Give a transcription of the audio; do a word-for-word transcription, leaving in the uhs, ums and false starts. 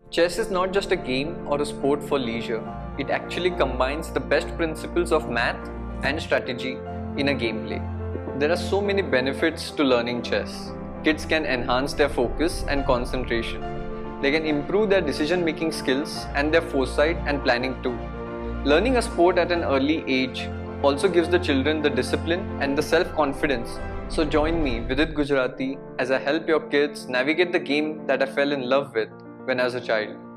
Chess is not just a game or a sport for leisure. It actually combines the best principles of math and strategy in a gameplay. There are so many benefits to learning chess. Kids can enhance their focus and concentration. They can improve their decision-making skills and their foresight and planning too. Learning a sport at an early age also gives the children the discipline and the self-confidence. So join me, Vidit Gujarati, as I help your kids navigate the game that I fell in love with when I was a child.